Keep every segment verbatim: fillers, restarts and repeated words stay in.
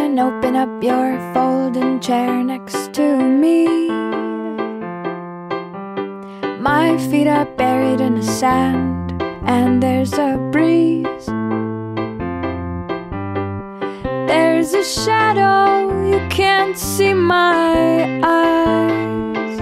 and open up your folding chair next to me. My feet are buried in the sand, and there's a breeze. There's a shadow, you can't see my eyes.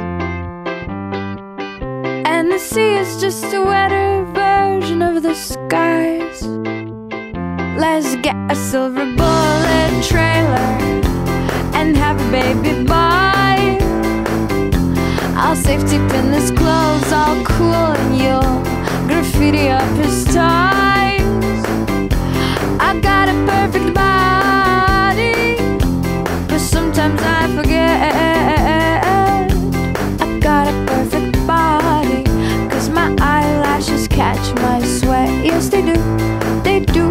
And the sea is just a wetter version of the skies. Let's get a silver bullet trailer and have a baby boy. I'll safety pin his clothes all cool, and you'll graffiti up his ties. I got a perfect body, but sometimes I forget I got a perfect body, 'cause my eyelashes catch my sweat. Yes, they do, they do.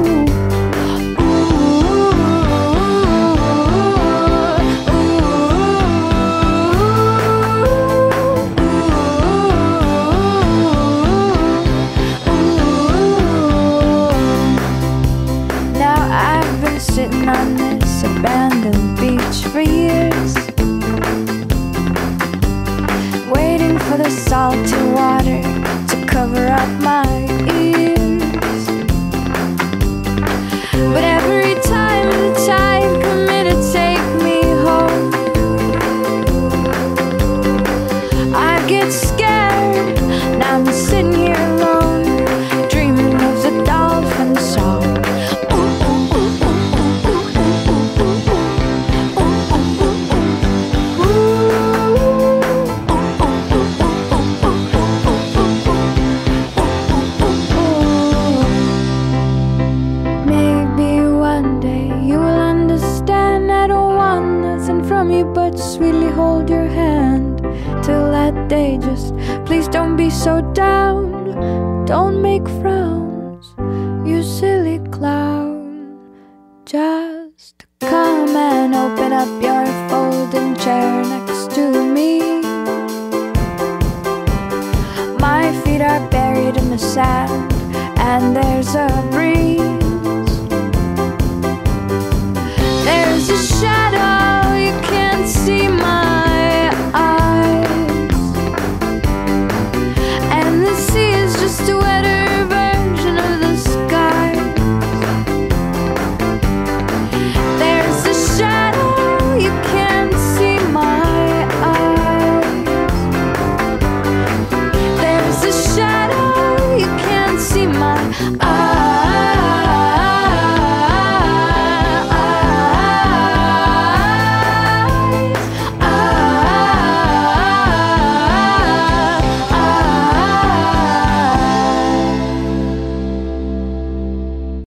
Sitting on this abandoned beach for years, waiting for the salty water to cover up my ears. But every time the tide come in to take me home, I get scared. Now I'm sitting here alone, dreaming of the dolphin song. But sweetly hold your hand till that day. Just please don't be so down, don't make frowns, you silly clown. Just come and open up your folding chair next to me. My feet are buried in the sand, and there's a breeze.